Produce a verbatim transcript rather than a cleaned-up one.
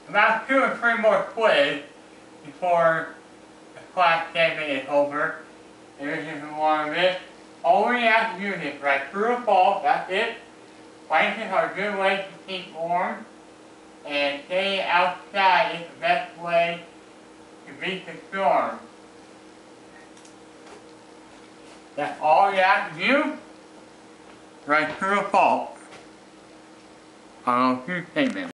about two or three more quiz before the class segment is over. And this is one of it. All we have to do is write true or false, that's it. Blankets are a good way to keep warm. And staying outside is the best way to beat the storm. That's all you have to do. Write true or false on those two statements.